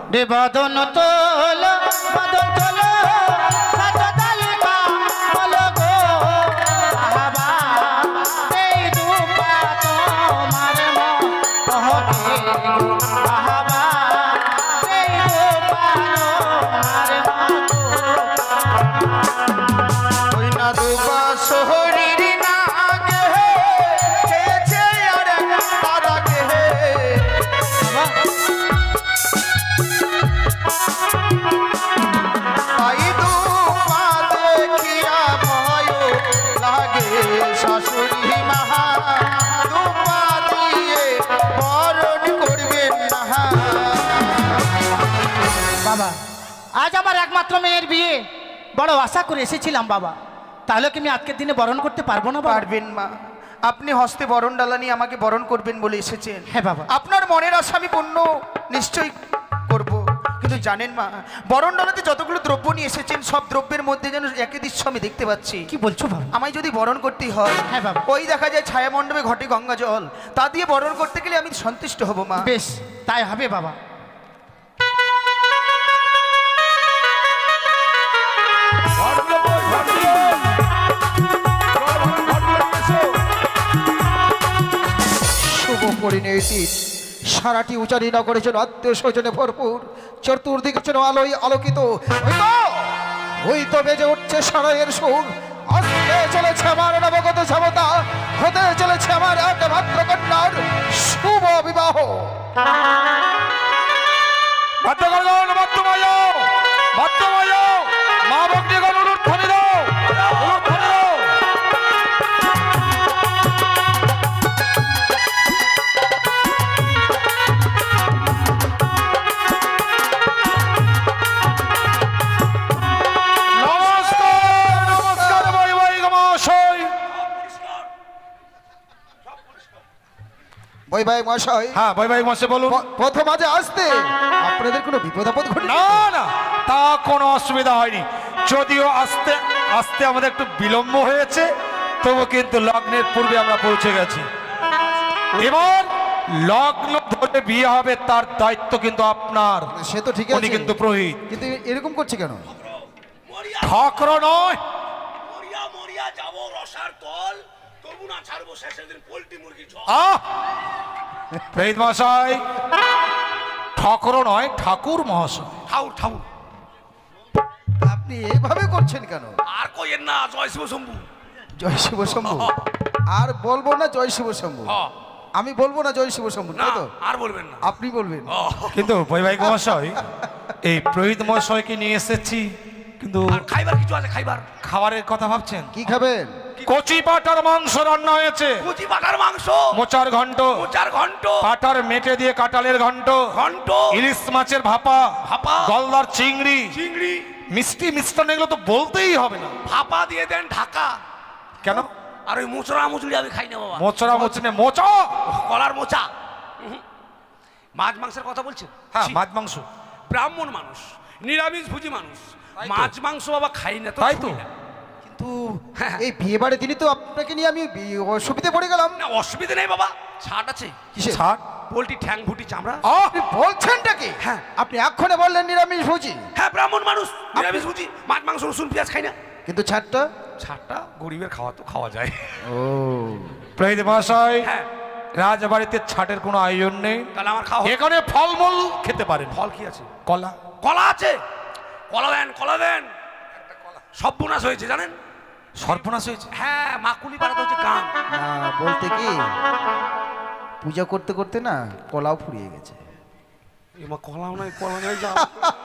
রে বদন তোল বদন তোল সাত তালিকা বলো গো বাবা এই দুপা তোমার মহকে বাবা এই দুপা তোমার মতো ওই না দুপা শহরের নাগে হেছে আর তারাকে আই দুপা দেখিয়া ভয় লাগে শাশুড়ি মহা দুপা দিয়ে বরণ করবেন না বাবা। আজ আমার একমাত্র মেয়ের বিয়ে, বড় আশা করে এসেছিলাম বাবা, তাহলে কি আমি আজকের দিনে বরণ করতে পারবো না? পারবেন মা, আপনি হস্তে বরণ ডালা নিয়ে আমাকে বরণ করবেন বলে এসেছেন। হ্যাঁ বাবা। আপনার মনের আশা আমি পূর্ণ নিশ্চয়ই করব, কিন্তু জানেন মা, বরণ ডালাতে যতগুলো দ্রব্য নিয়ে এসেছেন সব দ্রব্যের মধ্যে যেন একই দৃশ্য আমি দেখতে পাচ্ছি। কি বলছো বাবা? আমায় যদি বরণ করতেই হয়, হ্যাঁ বাবা, ওই দেখা যায় ছায়া মণ্ডপে ঘটে গঙ্গা জল, তা দিয়ে বরণ করতে গেলে আমি সন্তুষ্ট হব মা। বেশ, তাই হবে বাবা। শুভ পরিণতি সারাটি উচারি নগরে যেন আত্মীয় স্বজনে ভরপুর, চতুর্দিকে যেন আলোয় আলোকিত। ওই তো বেজে উঠছে সারাইয়ের সুর, আসতে চলেছে আমার নবগত ক্ষমতা, হতে চলেছে আমার একমাত্র কন্যার শুভ বিবাহ। মা ভক্তিগণ উলুধ্বনি দাও, উলুধ্বনি দাও। বৈবাহিক মশাই। হ্যাঁ বৈবাহিক মশাই বলুন। প্রথম আজ আসতে আপনাদের কোনো বিপদ আপদ ঘটে? না না, তা কোনো অসুবিধা হয়নি, যদিও আস্তে আস্তে আমাদের একটু বিলম্ব হয়েছে, তবু কিন্তু লগ্নের পূর্বে আমরা পৌঁছে গেছি। এবার লগ্ন ধরে বিয়ে হবে, তার দায়িত্ব কিন্তু আপনার। সে তো ঠিক আছে, উনি কিন্তু পুরোহিত। কিন্তু এরকম করছে কেন? ঠাকুর নয়, পুরোহিত মশাই, ঠাকুর নয়, ঠাকুর মহাশয়। ঠাকুর ঠাকুর আপনি এইভাবে করছেন কেন? আর কইেন না, জয় শিব শম্ভু। জয় শিব শম্ভু। আর বলবো না জয় শিব শম্ভু, আমি বলবো না জয় শিব শম্ভু, না তো আর বলবেন না, আপনি বলবেন। কিন্তু বৈবাহিক মহাশয়, এই পুরোহিত মহাশয়কে নিয়ে এসেছি, কিন্তু খাইবার কিছু আছে? খাইবার খাবারের কথা ভাবছেন? কি খাবেন? কচি পাটার মাংস রান্না হয়েছে, কুচি পাটার মাংস, মোচার ঘন্ট, মোচার ঘন্ট, পাটার মেটে দিয়ে কাঁঠালের ঘন্ট, ঘন্ট, ইলিশ মাছের ভাপা, ভাপা, গলদার চিংড়ি, চিংড়ি, মিষ্টি মিষ্টান্ন, এগুলো তো বলতেই হবে না। ভাপা দিয়ে দেন ঢাকা। কেন? আর ওই মোচড়া মুচড়ি আমি খাই না বাবা। মোচড়া মুচড়ে মোচা, কলার মোচা। মাছ মাংসের কথা বলছেন? হ্যাঁ মাছ মাংস। ব্রাহ্মণ মানুষ, নিরামিষ ভুজি মানুষ, মাছ মাংস বাবা খাই না তো। তাই তো। কিন্তু এই বিয়ে বাড়ির দিনই তো আপনাকে নিয়ে আমি অসুবিধে পড়ে গেলাম। না অসুবিধা নেই বাবা, ছাড় আছে। কিসের ছাড়? পোলট্রি ঠ্যাং ভুটি চামড়া। আপনি বলছেনটা কি? হ্যাঁ। আপনি এক্ষণে বললেন নিরামিষ ভোজি। হ্যাঁ ব্রাহ্মণ মানুষ, নিরামিষ ভুজি, মাছ মাংস রসুন পেঁয়াজ খাই না। কিন্তু ছাড়টা? ছাড়টা গরিবের খাওয়া তো খাওয়া যায়। ও পুরোহিত মহাশয়, হ্যাঁ রাজবাড়িতে ছাটের কোনো আয়োজন নেই, তাহলে আমার খাওয়া। এখানে ফলমূল খেতে পারেন। ফল কি আছে? কলা। কলা আছে? কলা দেন, কলা দেন। সর্বনাশ হয়েছে জানেন? সর্বনাশ হয়েছে? হ্যাঁ, মাকুলি পাড়াতে হচ্ছে গান। না, বলতে কি পূজা করতে করতে না কলাও ফুরিয়ে গেছে। এমা কলাও নাই, কলা নাই যা।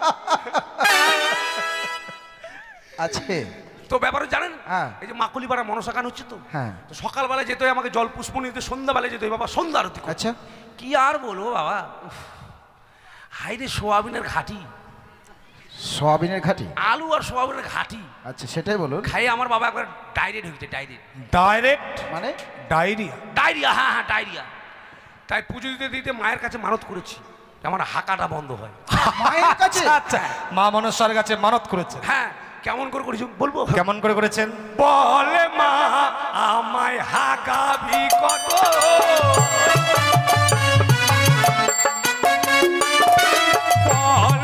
আছে তো ব্যাপারে জানেন? হ্যাঁ। এই যে মাকুলি পাড়া মনসা গান হচ্ছে তো। হ্যাঁ। তো সকালবেলা যেতে হয় আমাকে জল পুষ্প নিতে, সন্ধ্যাবেলা যেতে হয় বাবা সন্ধ্যা আরতি করতে। আচ্ছা। কি আর বলবো বাবা, হাইরে সোয়াবিনের ঘাটি, সোয়াবিনের ঘাটি, আলু আর সোয়াবিনের ঘাটি। আচ্ছা সেটাই বলুন। খাই আমার বাবা একবার ডায়রিয়া ঢুকছে। ডায়রিয়া? ডাইরেক্ট মানে ডায়রিয়া? ডায়রিয়া, হ্যাঁ হ্যাঁ ডায়রিয়া। তাই পুজো দিতে দিতে মায়ের কাছে মানত করেছি আমার হাঁকাটা বন্ধ হয়। মায়ের কাছে? আচ্ছা, মা মনসার কাছে মানত করেছে? হ্যাঁ। কেমন করে করেছি বলবো? কেমন করে করেছেন? বলে মা আমায় হাঁকাবি কত, বলে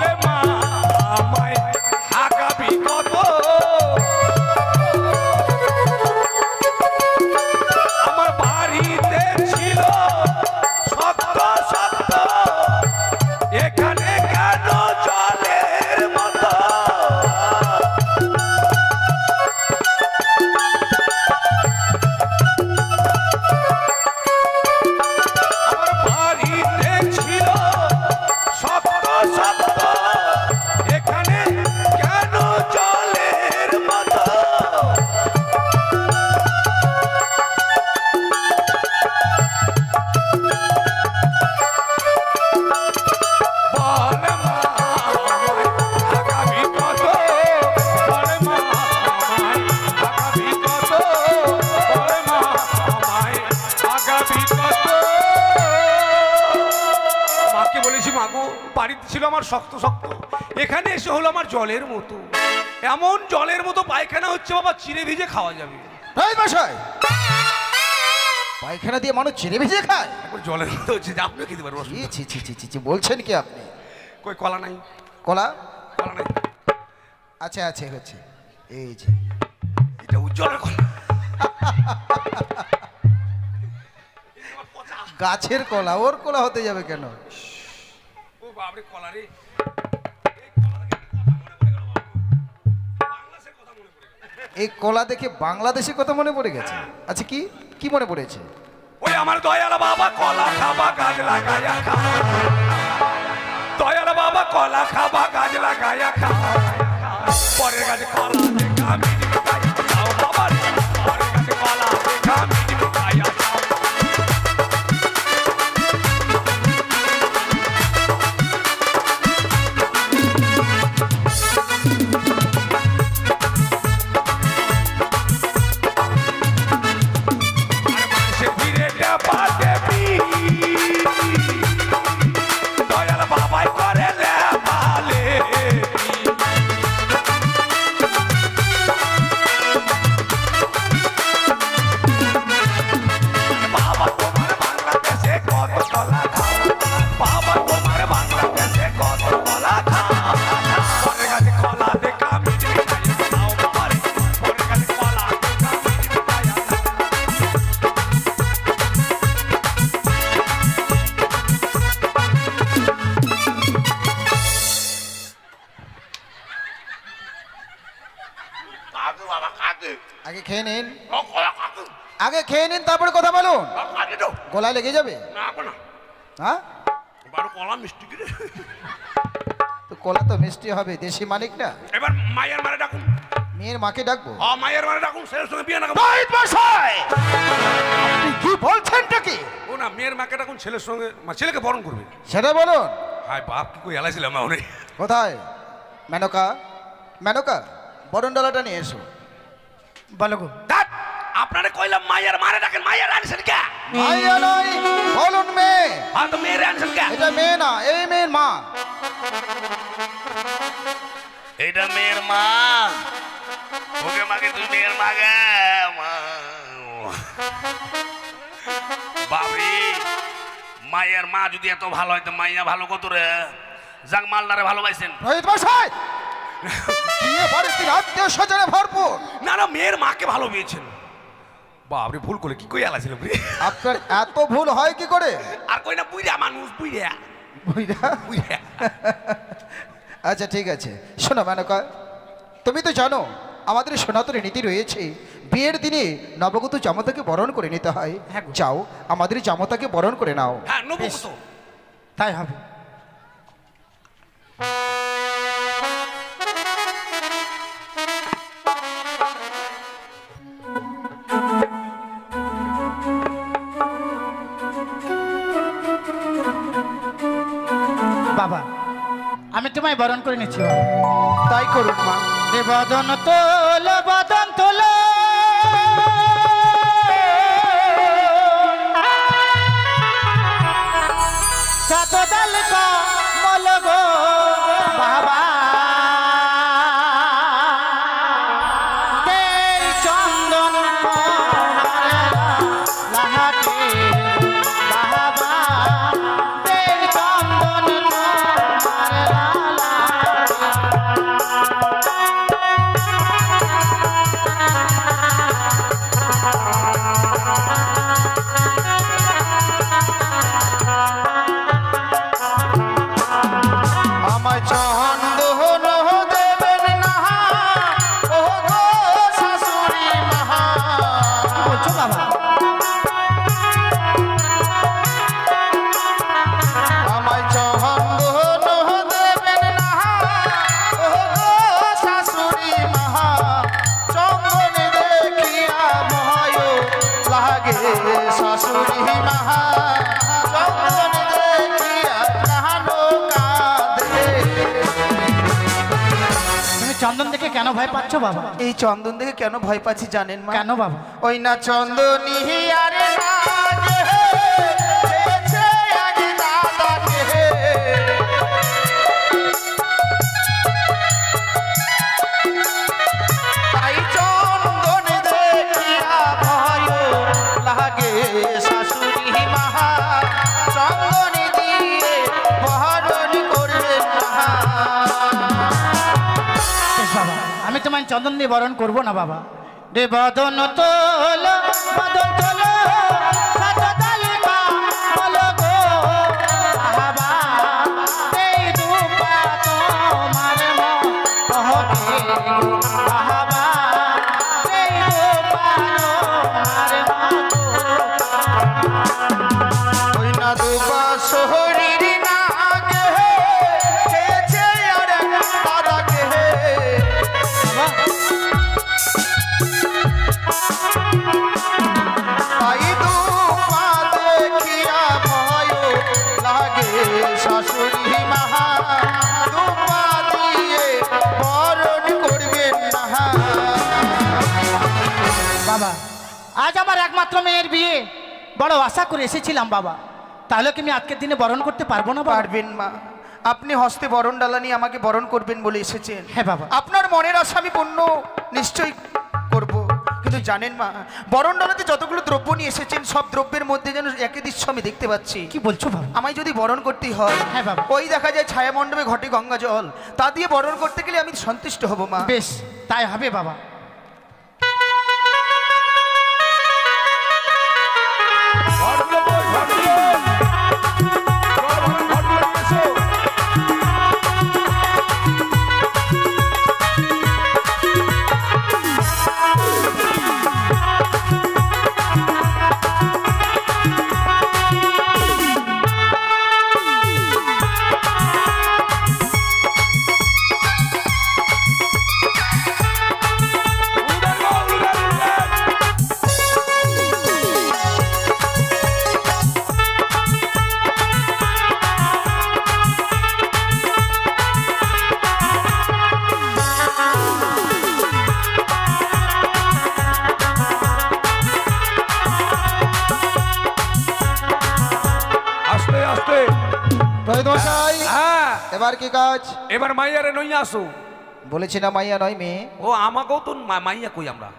ছিল আমার শক্ত শক্ত, এখানে এসে হলো আমার জলের মতো। এমন জলের মতো পায়খানা হচ্ছে বাবা, চিড়ে ভিজে খাওয়া যাবে। এই মশাই, পায়খানা দিয়ে মানুষ চিড়ে ভিজে খায়? একবার জলের মতো হচ্ছে, যে আপনিও খেতে পারবো। ছি ছি ছি ছি ছি ছি, বলছেন কি আপনি? কই কলা নাই? কলা কলা নাই, আছে আছে হচ্ছে, এই যে এটা উজ্জ্বলের কলা। গাছের কলা, ওর কলা হতে যাবে কেন? ও বাপরে, কলা রে। এই কলা দেখে বাংলাদেশের কথা মনে পড়ে গেছে। আচ্ছা, কি কি মনে পড়েছে? ওই আমার দয়াল বাবা কলা খাবা গাছ লাগায়া খা, দয়াল বাবা কলা খাবা গাছ লাগায়া খা, পরের গাছে কলা দেখা মিট মিটাইয়া খাও বাবা রে, পরের গাছে কলা দেখা মিট মিটাইয়া খাও। দয়াল বাবাই করে লে আগে খেয়ে নিন, আগে খেয়ে নিন, তারপরে কথা বলুন। গলায় লেগে যাবে। হ্যাঁ, কলা মিষ্টি কি রে? তো কলা তো মিষ্টি হবে, দেশি মালিক না। এবার মায়ের মারে ডাকুন। মেয়ের মাকে ডাকবো? মায়ের মারে ডাকুন, ছেলের সঙ্গে বিয়ে না। আপনি কি বলছেনটা কি? ও না, মেয়ের মাকে ডাকুন, ছেলের সঙ্গে ছেলেকে বরণ করবে। সেটা বলুন। হাই বাপ, কি কই এলাইছিলাম না ওরে। কোথায় মেনকা? মেনকা, বরণ ডালাটা নিয়ে এসো। বলো গো। দাঁত, আপনারে কইলাম মায়ের মারে ডাকেন, মায়ের আনছেন কে? মাইয়া নয়, বলুন মেয়ে। হ্যাঁ, তো মেয়ের আনছেন কে? এটা মেয়ে না, এই মেয়ের মা। এটা মেয়ের মা। ওকে মাকে তুই মেয়ের মা গে মা। বাবরি, মায়ের মা যদি এত ভালো হয় তো মাইয়া ভালো কত রে? যাক মালদারে ভালোবাসেন। রোহিত মশাই, বিয়ে বাড়িতে আত্মীয় স্বজনে ভরপুর। না না, মেয়ের মাকে ভালো পেয়েছেন। বাপরে, ভুল করে কি কই এলাইছিলাম রে। আপনার এত ভুল হয় কি করে? আর কই না, বুইরা মানুষ, বুইরা বুইড়া? বুইরা। আচ্ছা ঠিক আছে, শোনো মেনকা, তুমি তো জানো আমাদের সনাতনী নীতি রয়েছে, বিয়ের দিনে নবগত জামাতাকে বরণ করে নিতে হয়। হ্যাঁ গো। যাও, আমাদের জামাতাকে বরণ করে নাও। হ্যাঁ, নবু তো। তাই হবে। বাবা, আমি তোমায় বরণ করে নিচ্ছি বাবা। তাই করুন মা। রে বদন তোল, বদন তোল, শতদল কমল গো বাবা, তেল চন্দন লাহাটে বাবা, তেল চন্দন আমায় চন্দন দেবেন না, ও গো শাশুড়ি মহা। কি বলছো বাবা? আমায় চন্দন দেবেন না, ও গো শাশুড়ি মহা। চন্দন দেখিয়া ভয় লাগে শাশুড়ি মহা, চন্দন দেখিয়া প্রাণ কাঁদে। তুমি চন্দন দেখে কেন ভয় পাচ্ছ বাবা? এই চন্দন দেখে কেন ভয় পাচ্ছি জানেন মা? কেন বাবা? ওই না চন্দনী আরে নাগে, হয়েছে আগে দাদাকে। তোমায় চন্দন দিয়ে বরণ করবো না বাবা। রে বদন তোলো বদন তোলো সাত তালিকা বলো গো বাবা, এই রূপা তোমার মহকে বাবা, এই রূপা তোমার মহকে। ওই না দুবা শহরের নাগে খেয়েছে আর দাদাকে তাই দুবা দেখিয়া ভয় লাগে শাশুড়ি মাহা দুবা দিয়ে বরণ করবেন না। বাবা আজ আমার একমাত্র মেয়ের বিয়ে, বড় আশা করে এসেছিলাম বাবা, তাহলে কি আমি আজকের দিনে বরণ করতে পারবো না বাবা? পারবেন মা, আপনি হস্তে বরণ ডালা নিয়ে আমাকে বরণ করবেন বলে এসেছেন। হ্যাঁ বাবা। আপনার মনের আশা আমি পূর্ণ নিশ্চয়ই করব, কিন্তু জানেন মা, বরণ ডালাতে যতগুলো দ্রব্য নিয়ে এসেছেন সব দ্রব্যের মধ্যে যেন একই দৃশ্য আমি দেখতে পাচ্ছি। কি বলছো বাবা? আমায় যদি বরণ করতেই হয়, হ্যাঁ বাবা। ওই দেখা যায় ছায়া মণ্ডপে ঘটে গঙ্গা জল, তা দিয়ে বরণ করতে গেলে আমি সন্তুষ্ট হব মা। বেশ তাই হবে বাবা। ঘরগুলো বল, ঘরগুলো। চল, ঘরগুলো নিয়ে এসো। উড়ে গো, উড়ে, উড়ে। আস্তে আস্তে। মশাই, হ্যাঁ, এবার কি কাজ? এবার মাইয়ারে নই আসো। বলেছি না মাইয়া নয় মেয়ে। ও আমাকেও তো মাইয়া কই আমরা।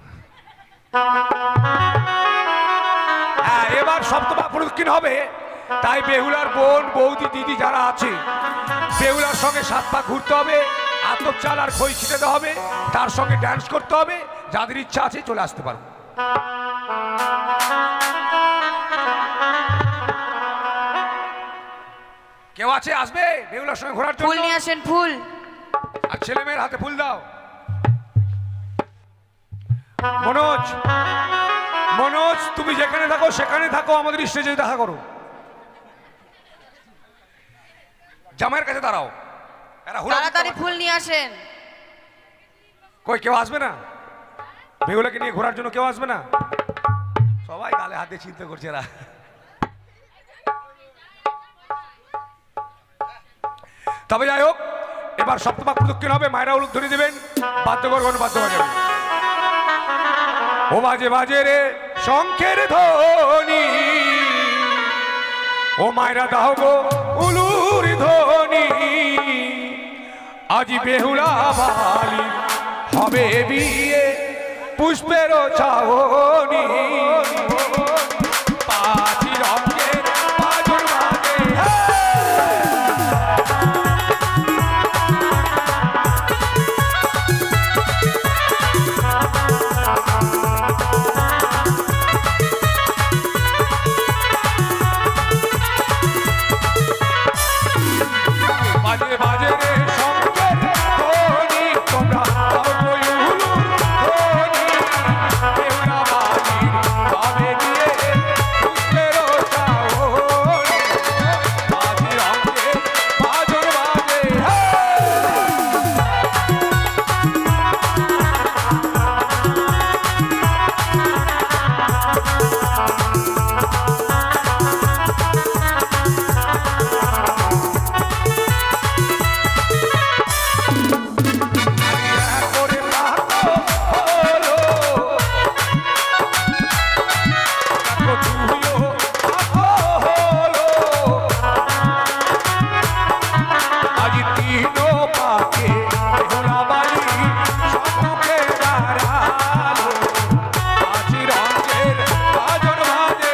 হ্যাঁ, এবার সপ্তমা প্রদক্ষিণ হবে, তাই বেহুলার বোন বৌদি দিদি যারা আছে বেহুলার সঙ্গে 7 পা ঘুরতে হবে, আতপ চাল আর খই ছিটাতে হবে, তার সঙ্গে ড্যান্স করতে হবে। যাদের ইচ্ছা আছে চলে আসতে পারো। কেউ আছে আসবে বেহুলার সঙ্গে ঘোরার ফুল জন্য? নিয়ে আসেন, ফুল। আর ছেলে মেয়ের হাতে ফুল দাও। মনোজ, মনোজ তুমি যেখানে থাকো সেখানে থাকো, আমাদের স্টেজে দেখা করো। জামাইয়ের কাছে দাঁড়াও। এরা হুড়া দিতে তাড়াতাড়ি পারে। ফুল নিয়ে আসেন। কই কেউ আসবে না? বেহুলাকে নিয়ে ঘোরার জন্য কেউ আসবে না? সবাই গালে হাতে চিন্তা করছে এরা। তবে যাই হোক, এবার সপ্তমা প্রদক্ষিণ হবে, মায়েরা উলুক ধরে দেবেন, বাদ্যগণ বাদ্য বাজাবে। ও বাজে বাজে রে শঙ্খের ধ্বনি, ও মায়েরা দাও গো উলুর ধ্বনি, আজি বেহুলা বালি হবে বিয়ে পুষ্পের ছাওনি, পাঁচি রঙের বাজুর বাজে। বাজে বাজে রে শঙ্খের ধ্বনি, তোমরা দাও গো উলুর ধ্বনি, বেহুলা বালি হবে বিয়ে পুষ্পের ছাওনি, পাঁচি রঙের বাজুর বাজে। করে রাখো হলো, রাখো তুইও রাখো হলো, আজ তিনো পাকে বেহুলা বালি সম্মুখে দাঁড়ালো, পাঁচি রঙের বাজন বাজে।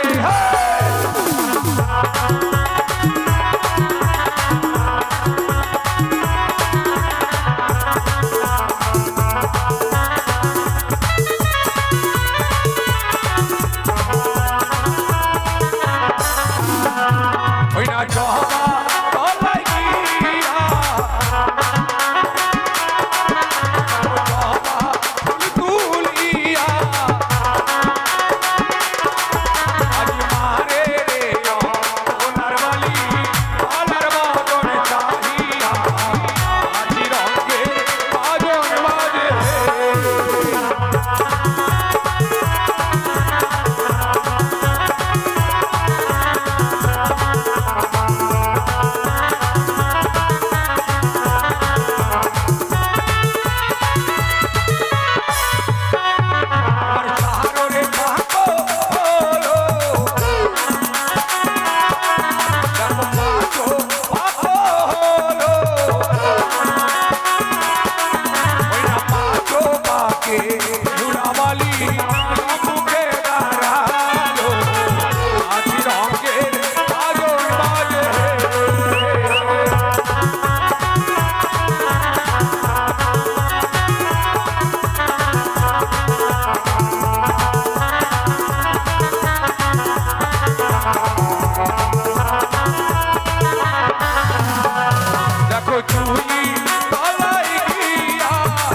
তুলি তলাই গিয়া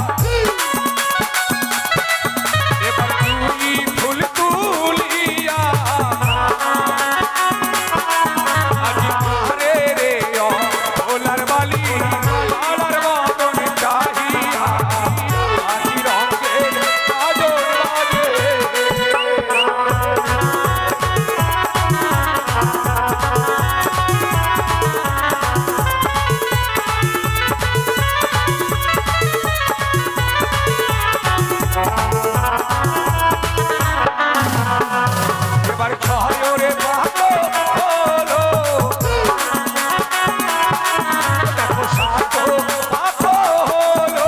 এবার তুলি ফুল তুলিয়া আজি মারে রে ওলার বালি আলার মতন চাহিয়া আজি রঙের কাজল বাজে এবার ছয়রে পাগল হলো দেখো সাত পাগল হলো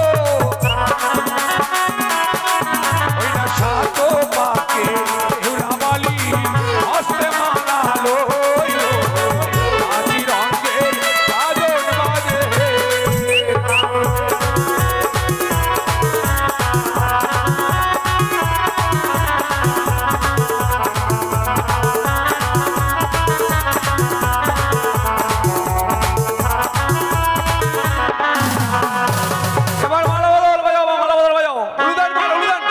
ওই না সাত পাকে হুরাবালি হস্তে মানালো আজি রঙের কাজল বাজে এবার মালা বদল বাজাও মালা বদল বাজাও উলুদান মালা উলুদান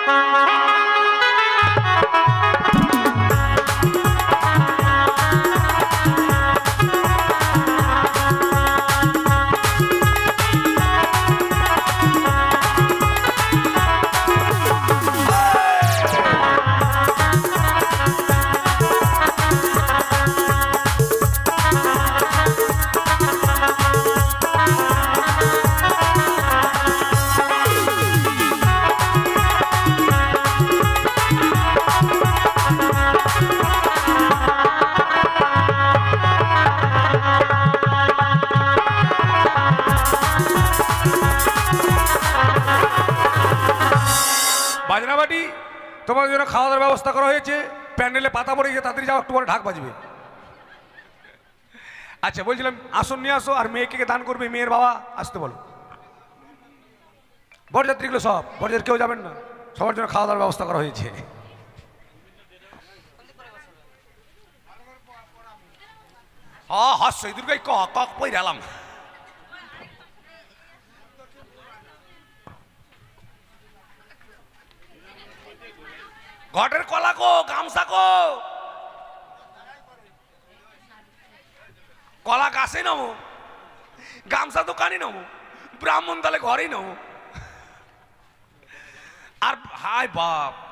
বাজনাবাটি তোমাদের জন্য খাওয়া দাওয়ার ব্যবস্থা করা হয়েছে প্যান্ডেলে পাতা পড়ে গিয়ে তাড়াতাড়ি যাও একটু পরে ঢাক বাজবে আচ্ছা বলছিলাম আসন নিয়ে আসো আর মেয়েকে দান করবে মেয়ের বাবা আসতে বলো বরযাত্রীগুলো সব বরযাত্রী কেউ যাবেন না সবার জন্য খাওয়া দাওয়ার ব্যবস্থা করা হয়েছে হাস্যই দুর্গাই কক পই গেলাম ঘটের কলা কো গামছা কো কলা গাছে নামো গামছা দোকানে নামো ব্রাহ্মণ তাহলে ঘরেই নামো আর হাই বাপ